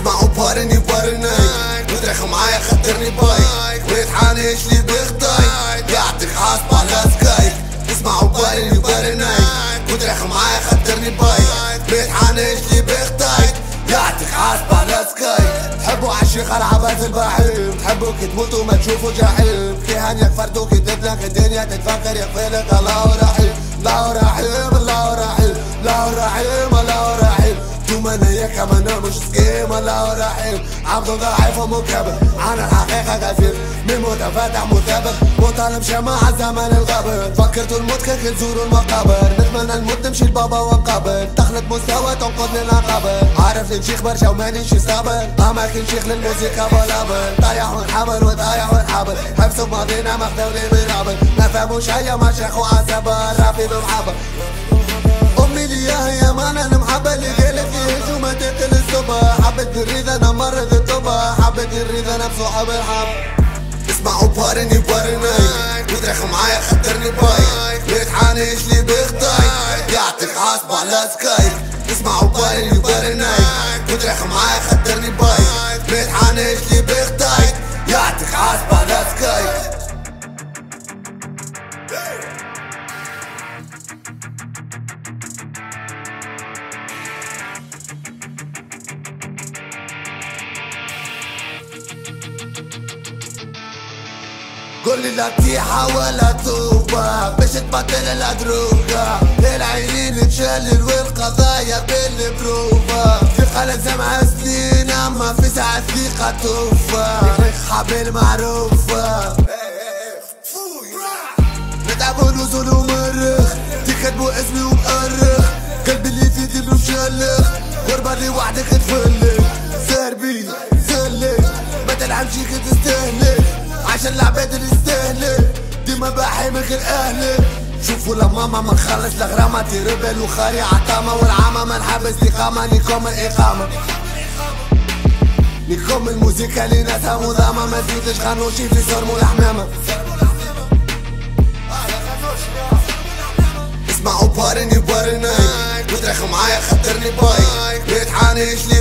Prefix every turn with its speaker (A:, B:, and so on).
A: اسمعوا بارني وترخوا معايا خاطرني بايك ويتحانيش لي بخطاي يعطيك حاسب على سكايك اسمعوا بارني وترخوا معايا خاطرني بايك ويتحانيش لي بخطاي يعطيك حاسب على سكايك تحبوا عالشيخ العباد البحيم تحبوا كي تموتوا ما تشوفوا جحيم كي هانيك فردوا كي تدلك الدنيا تتفكر يغفلك الله رحيم الله رحيم الله رحيم الله رحيم الله رحيم دوما انا كمان مش سكيم الله رحيم عبد ضعيف ومكبر انا الحقيقة كثير من متفتح مثابر وطالب شماعة زمن الغابر فكرتوا الموت كي تزوروا المقابر نتمنى الموت نمشي لبابا والقبر تخلط مستوى تنقذني العقابر عارف نشيخ برشا ومانيش صابر اماكن شيخ للموسيقى بلابر طايح ونحبر وطايح ونحبر حبسوا بماضينا مخدوني برابر ما فهموش هيا ما شيخوا عسبر رافي بمحبر امي ليا هي مانا المحبة اللي قالت لي هجومة تقتل الصبح حبت الريضة انا مرض الطبع حبت الريضة انا بصحاب الحب اسمعوا بارني وترخوا معايا خاطرني بايك ويتحانيش لي بخطاي يعطيك حاسب على سكايك اسمعوا بارني وترخوا معايا خاطرني بايك ويتحانيش لي بخطاي يعطيك حاسب على سكايك قولي لا تيحة ولا توبة باش تبطل الأدروكة العينين تشلل والقضايا بالبروفة في خلال زمع سنين أما في ساعة ثقة توفى حبل معروفة نتعب ونوصل ومرخ تكتبوا اسمي ومؤرخ قلبي اللي في ديله مشلخ غربة لي وحدك تفلك سربي زلك ما تلعبش كي تستهلك عشان العباد اللي يستاهلك ديما بحامك الاهلك شوفوا لماما ما نخلص الغرامة تربل وخاري عطامة والعامة ما نحبس الإقامة نيكم الإقامة نيكم الموسيقى اللي ناسها مضامة ما زيدش خانوشي في صرمو الحمامة اسمعوا بارني وترخوا معايا خاطرني بايك ويتحانيش